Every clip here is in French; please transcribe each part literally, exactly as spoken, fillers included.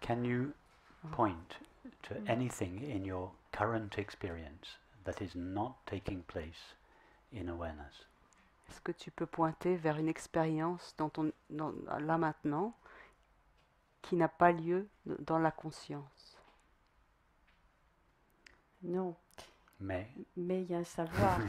Can you point to Mm. anything in your current experience that is not taking place in awareness? Est-ce que tu peux pointer vers une expérience dans ton, dans, là maintenant qui n'a pas lieu dans la conscience? Non, Mais mais il y a un savoir.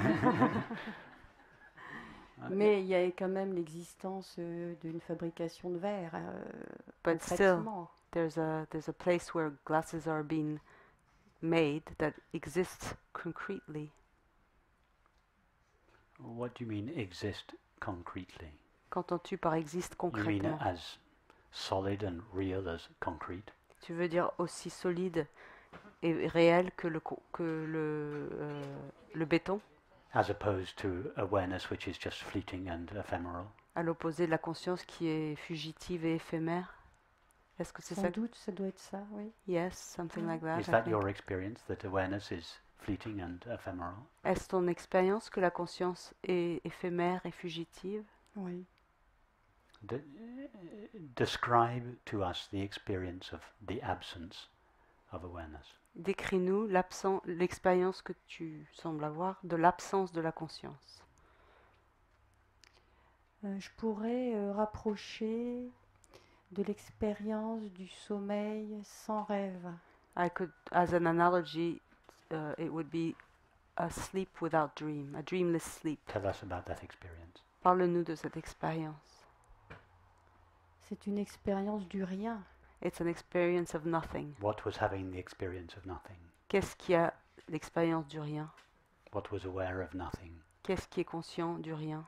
Mais il y a quand même l'existence euh, d'une fabrication de verre, euh, But still, concrètement. there's a there's a place where glasses are being made that exists concretely. what do you mean exist concretely? Qu'entends-tu par existe You mean concrètement? as solid and real as concrete? Tu veux dire aussi solide et réel que le co- que le euh, le béton, As opposed to awareness which is just fleeting and ephemeral? à l'opposé de la conscience qui est fugitive et éphémère? Est-ce que c'est Sans ça? doute, ça doit être ça, oui. Yes, something like that. Is I that think. your experience, that awareness is fleeting and ephemeral? Est-ce ton expérience que la conscience est éphémère et fugitive? Oui. De- describe to us the experience of the absence of awareness. Décris-nous l'absent- l'expérience que tu sembles avoir de l'absence de la conscience. Euh, je pourrais euh, rapprocher de l'expérience du sommeil sans rêve. I could, as an analogy, uh, it would be a sleep without dream, a dreamless sleep. Tell us about that experience. Parle-nous de cette expérience. C'est une expérience du rien. It's an experience of nothing. What was having the experience of nothing? Qu'est-ce qui a l'expérience du rien? What was aware of nothing? Qu'est-ce qui est conscient du rien?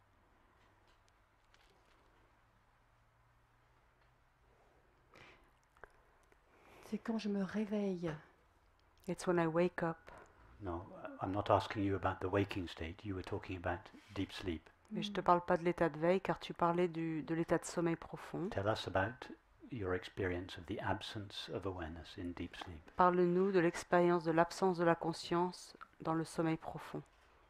C'est quand je me réveille. It's when I wake up. No, I'm not asking you about the waking state. You were talking about deep sleep. Mais je ne te parle pas de l'état de veille car tu parlais du, de l'état de sommeil profond. Tell us about your experience of the absence of awareness in deep sleep. Parle-nous de l'expérience de l'absence de la conscience dans le sommeil profond.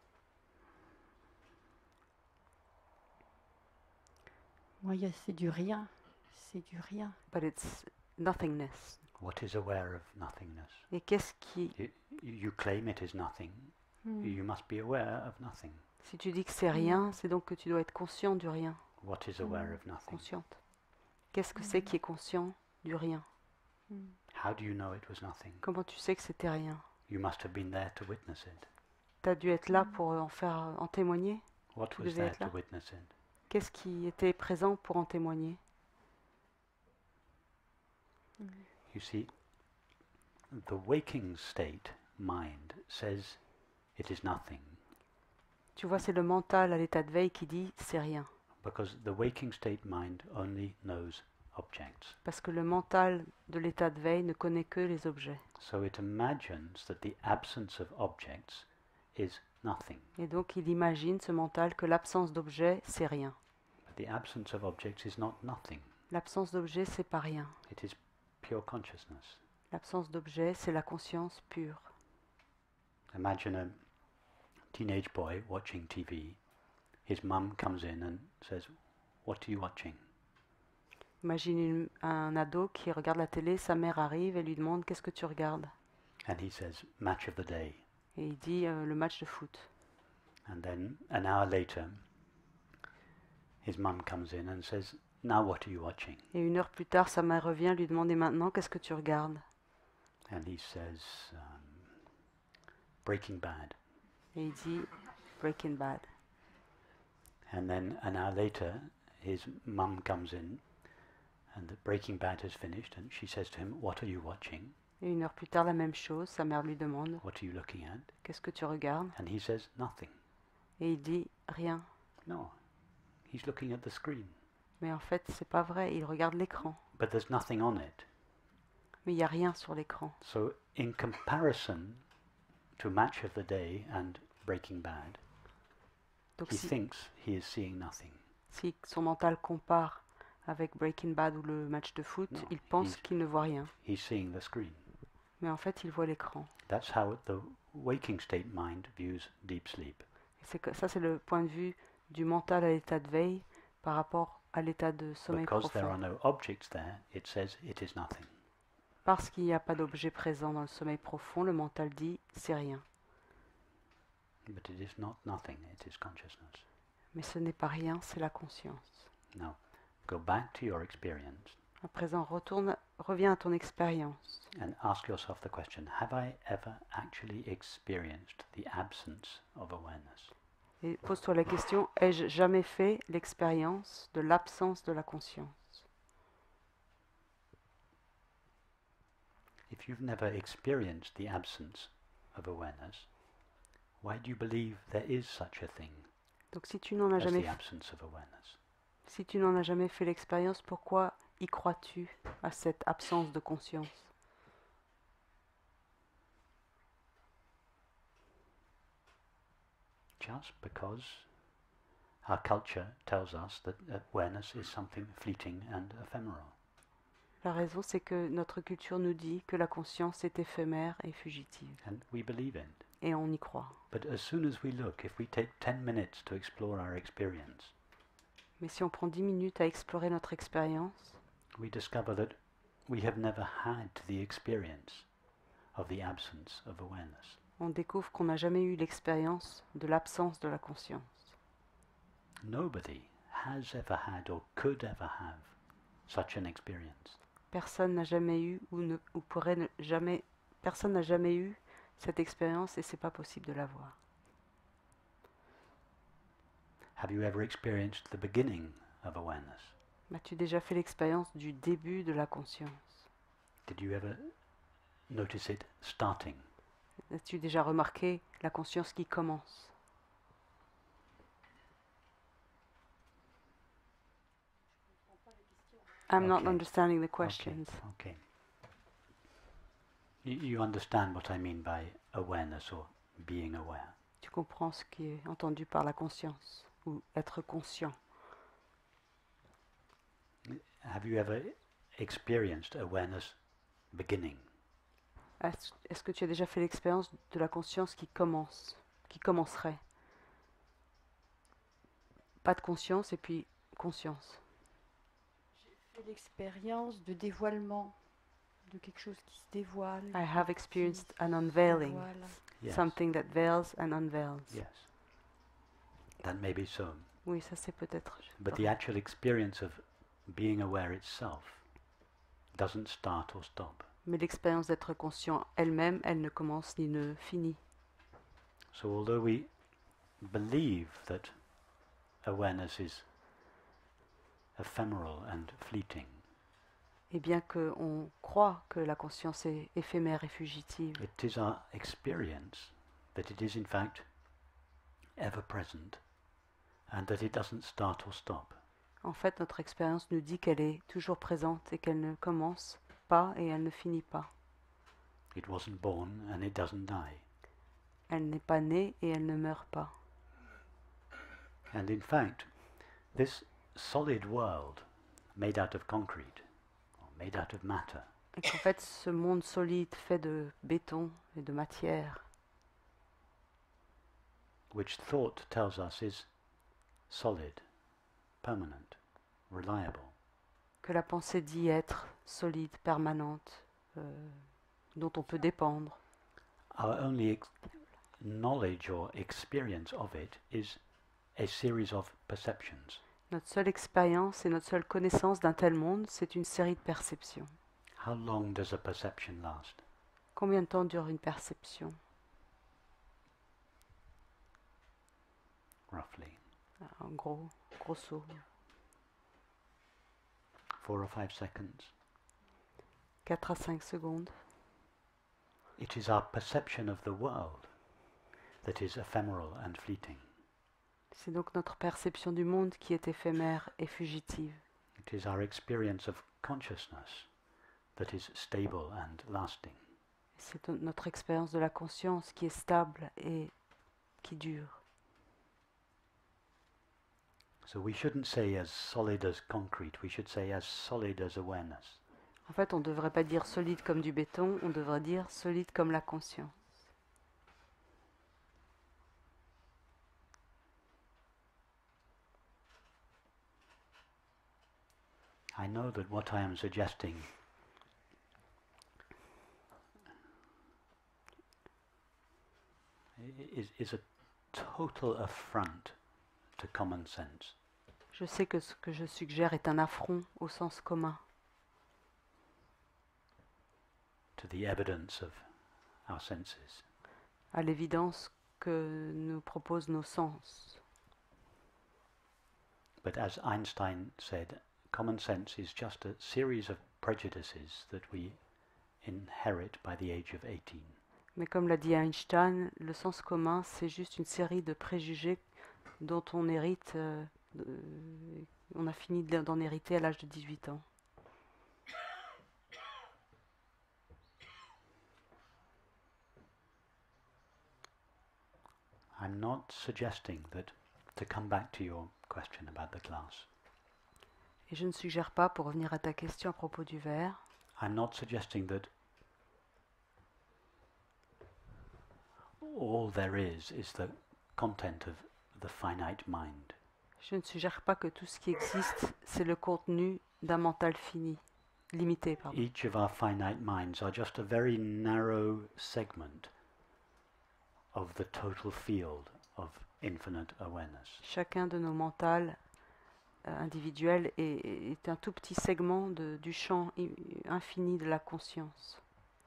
Moi, il y a- c'est du rien. C'est du rien. But it's nothingness. What is aware of nothingness? Et qu'est-ce qui... You, you claim it is nothing. Hmm. You must be aware of nothing. Si tu dis que c'est rien, c'est donc que tu dois être conscient du rien. What is aware of nothing? Consciente. Qu'est-ce que c'est qui est conscient du rien? Hmm. How do you know it was nothing? Comment tu sais que c'était rien? You must have been there to witness it. Tu as dû être là pour en faire, en témoigner? What Tu was devais there être là. to witness it? Qu'est-ce qui était présent pour en témoigner? You see, the waking state mind says it is nothing, Tu vois, c'est le mental à l'état de veille qui dit c'est rien. because the waking state mind only knows objects. Parce que le mental de l'état de veille ne connaît que les objets. So it imagines that the absence of objects is nothing. Et donc il imagine, ce mental, que l'absence d'objets, c'est rien. But the absence of objects is not nothing. L'absence d'objets, c'est pas rien. It is pure consciousness. L'absence d'objets, c'est la conscience pure. Imagine a teenage boy watching T V. His mum comes in and says, "What are you watching?" Imagine une- un ado qui regarde la télé, sa mère arrive et lui demande qu'est-ce que tu regardes? And he says, "Match of the day." Et il dit euh, le match de foot. And then an hour later, his mum comes in and says, "Now what are you watching?" Et une heure plus tard, sa mère revient lui demander maintenant qu'est-ce que tu regardes? And he says, um, "Breaking Bad." Et il dit Breaking Bad. And then an hour later, his mum comes in, and the Breaking Bad has finished, and she says to him, "What are you watching? Et une heure plus tard, la même chose, sa mère lui demande What are you looking at?" qu'est-ce que tu regardes? And he says, "Nothing." Et il dit rien. No, he's looking at the screen, Mais en fait, c'est pas vrai, il regarde l'écran. but there's nothing on it. Mais il n'y a rien sur l'écran. So in comparison to Match of the Day and Breaking Bad, Donc he si, thinks he is seeing nothing. si son mental compare avec Breaking Bad ou le match de foot, Non, il pense il- qu'il ne voit rien. He's seeing the screen. Mais en fait, il voit l'écran. That's how the waking state mind views deep sleep. Et c'est que- ça, c'est le point de vue du mental à l'état de veille par rapport à l'état de sommeil Because there are profond. no objects there, it says it is nothing. Parce qu'il n'y a pas d'objet présent dans le sommeil profond, le mental dit c'est rien. But it is not nothing, it is consciousness. Mais ce n'est pas rien, c'est la conscience. Now, go back to your experience À présent, retourne, reviens à ton expérience and ask yourself the question, have I ever actually experienced the absence of awareness? et pose-toi la question, ai-je jamais fait l'expérience de l'absence de la conscience? If you've never experienced the absence of awareness, why do you believe there is such a thing Donc si tu n'en as as jamais, the f- absence of awareness? si tu n'en as jamais fait l'expérience, pourquoi y crois-tu à cette absence de conscience? Just because our culture tells us that awareness is something fleeting and ephemeral. La raison, c'est que notre culture nous dit que la conscience est éphémère et fugitive. And we believe it. Et on y croit. But as soon as we look, if we take ten minutes to explore our experience, Mais si on prend dix minutes à explorer notre expérience, we discover that we have never had the experience of the absence of awareness. on découvre qu'on n'a jamais eu l'expérience de l'absence de la conscience. Nobody has ever had or could ever have such an experience. Personne n'a jamais eu ou, ne, ou pourrait ne jamais, personne n'a jamais eu cette expérience et c'est pas possible de l'avoir. Have you ever experienced the beginning of awareness? As-tu déjà fait l'expérience du début de la conscience? Did you ever notice it starting? As-tu déjà remarqué la conscience qui commence? I'm not Okay. understanding the questions. Okay. okay. You, you understand what I mean by awareness or being aware. Tu comprends ce qui est entendu par la conscience ou être conscient. Have you ever experienced awareness beginning? Est-ce est-ce que tu as déjà fait l'expérience de la conscience qui commence, qui commencerait? Pas de conscience et puis conscience. J'ai fait l'expérience de dévoilement, de quelque chose qui se dévoile. I have experienced an unveiling, Dévoile. Yes. something that veils and unveils. Yes. That may be so. Oui, ça c'est peut-être. But the actual experience of being aware itself doesn't start or stop. Mais l'expérience d'être conscient elle-même, elle ne commence ni ne finit. So although we believe that awareness is ephemeral and fleeting, Et bien qu'on croit que la conscience est éphémère et fugitive, it is our experience that it is in fact ever present and that it doesn't start or stop. en fait notre expérience nous dit qu'elle est toujours présente et qu'elle ne commence pas et elle ne finit pas. It wasn't born and it doesn't die. Elle n'est pas née et elle ne meurt pas. And in fact, this solid world made out of concrete, or made out of matter, Et qu'en fait ce monde solide fait de béton et de matière, which thought tells us is solid, permanent, reliable, que la pensée dit être solide, permanente, euh, dont on peut dépendre. our only ex- knowledge or experience of it is a series of perceptions. Notre seule expérience et notre seule connaissance d'un tel monde, c'est une série de perceptions. How long does a perception last? Combien de temps dure une perception? Roughly En gros, grosso, four or five seconds. quatre à cinq secondes. It is our perception of the world that is ephemeral and fleeting. C'est donc notre perception du monde qui est éphémère et fugitive. It is our experience of consciousness that is stable and lasting. C'est notre expérience de la conscience qui est stable et qui dure. So we shouldn't say as solid as concrete, we should say as solid as awareness. En fait, on ne devrait pas dire solide comme du béton, on devrait dire solide comme la conscience. I know that what I am suggesting is, is a total affront to common sense. Je sais que ce que je suggère est un affront au sens commun, To the evidence of our senses. à l'évidence que nous proposent nos sens. But as Einstein said, common sense is just a series of prejudices that we inherit by the age of eighteen. Mais comme l'a dit Einstein, le sens commun, c'est juste une série de préjugés dont on hérite, euh, de- on a fini de- d'en hériter à l'âge de dix-huit ans. I'm not suggesting that, to come back to your question about the glass, Et je ne suggère pas, pour revenir à ta question à propos du verre, I'm not suggesting that all there is is the content of the finite mind. je ne suggère pas que tout ce qui existe, c'est le contenu d'un mental fini, limité, pardon. Each of our finite minds are just a very narrow segment of the total field of infinite awareness. Chacun de nos mentals euh, individuels est, est un tout petit segment de- du champ i- infini de la conscience.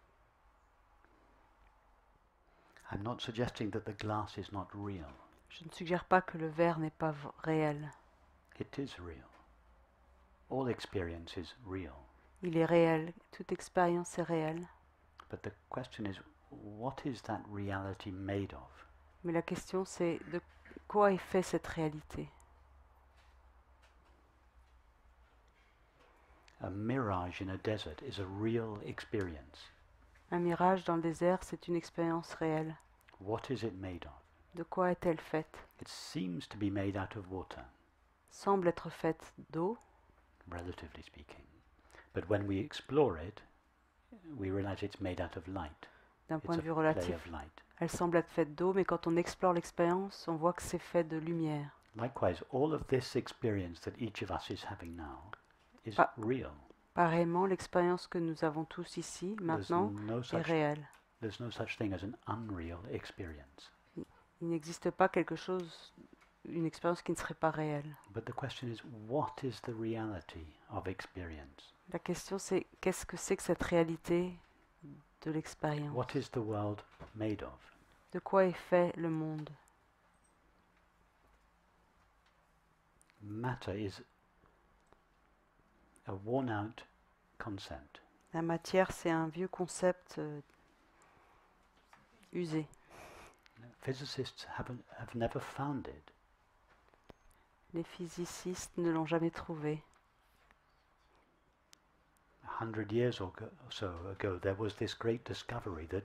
I'm not suggesting that the glass is not real. Je ne suggère pas que le verre n'est pas v- réel. It is real. All experience is real. Il est réel, toute expérience est réelle. But the question is, what is that reality made of? Mais la question c'est de quoi est fait cette réalité? A mirage in a desert is a real experience. Un mirage dans le désert, c'est une expérience réelle. What is it made of? De quoi est-elle faite? It seems to be made out of water, Semble être faite d'eau, relatively speaking. But when we explore it, we realize it's made out of light. d'un It's point a de vue play relatif. of light. Elle semble être faite d'eau, mais quand on explore l'expérience, on voit que c'est fait de lumière. Likewise, all of this experience that each of us is having now is Ah. real. Pareillement, l'expérience que nous avons tous ici, There's maintenant, no est such, réelle. there's no such thing as an unreal experience. Il n'existe pas quelque chose, une expérience qui ne serait pas réelle. But the question is, what is the reality of experience? La question c'est qu'est-ce que c'est que cette réalité de l'expérience? What is the world made of? De quoi est fait le monde? Matter is a worn-out concept. La matière, c'est un vieux concept euh, usé. Physicists haven't, have never found it. Les physicists ne l'ont jamais trouvé. A hundred years or go- or so ago, there was this great discovery that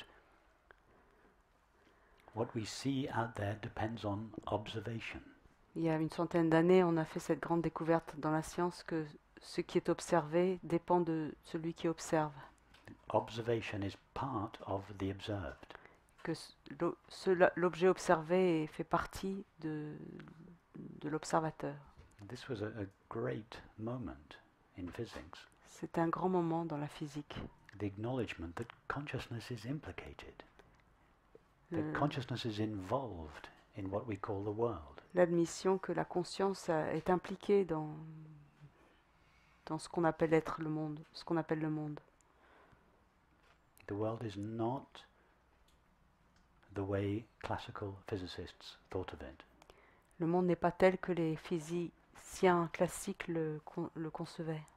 what we see out there depends on observation. Il y a une centaine d'années, on a fait cette grande découverte dans la science que ce qui est observé dépend de celui qui observe. Observation is part of the observed. Que ce- l'o- cela- l'objet observé fait partie de, de l'observateur. This was a, a great moment in physics, C'est un grand moment dans la physique. the acknowledgement that consciousness is implicated, that Le- consciousness is involved in what we call the world. L'admission que la conscience a- est impliquée dans, dans ce qu'on appelle être le monde, ce qu'on appelle le monde. The world is not the way classical physicists thought of it. Le monde n'est pas tel que les physiciens classiques le, con- le concevaient.